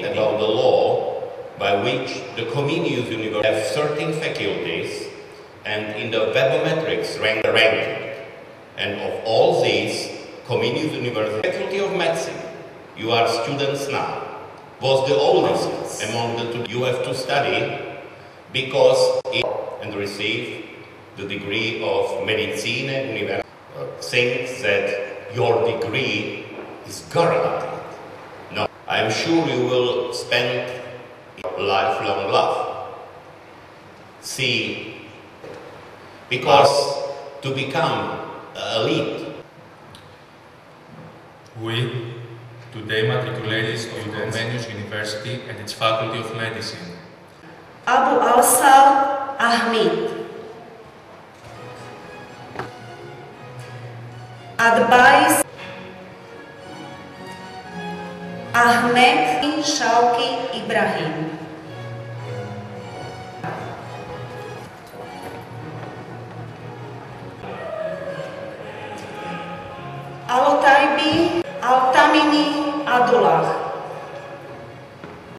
about the law by which the Comenius University have 13 faculties and in the Webometrics ranking. And of all these, Comenius University Faculty of Medicine, you are students now, was the oldest among the two. You have to study because and receive the degree of Medicine University. Think that your degree is guaranteed. No, I am sure you will spend lifelong love. See, because to become elite. We today matriculated to Comenius University and its Faculty of Medicine. Abu Awsal Ahmed. Adbais Ahmed Shauki Ibrahim.